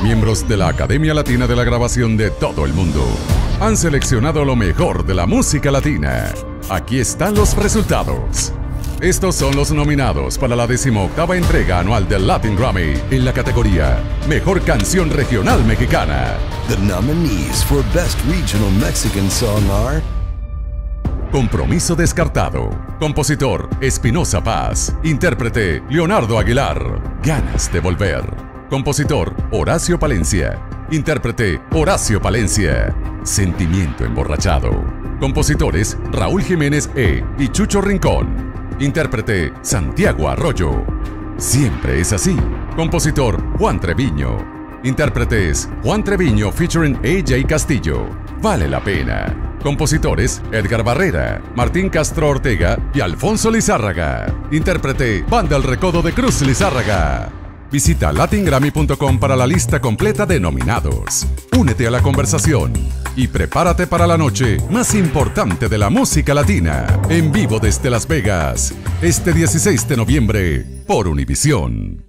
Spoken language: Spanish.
miembros de la Academia Latina de la Grabación de todo el mundo han seleccionado lo mejor de la música latina. Aquí están los resultados. Estos son los nominados para la 18ª entrega anual del Latin Grammy en la categoría Mejor Canción Regional Mexicana. The nominees for Best Regional Mexican Song are Compromiso descartado. Compositor Espinosa Paz. Intérprete Leonardo Aguilar. Ganas de volver. Compositor Horacio Palencia. Intérprete Horacio Palencia. Sentimiento emborrachado. Compositores Raúl Jiménez y Chucho Rincón. Intérprete Santiago Arroyo. Siempre es así. Compositor Juan Treviño. Intérpretes Juan Treviño featuring AJ Castillo. Vale la pena. Compositores Edgar Barrera, Martín Castro Ortega y Alfonso Lizárraga. Intérprete Banda El Recodo de Cruz Lizárraga. Visita latingrammy.com para la lista completa de nominados. Únete a la conversación y prepárate para la noche más importante de la música latina. En vivo desde Las Vegas, este 16 de noviembre por Univisión.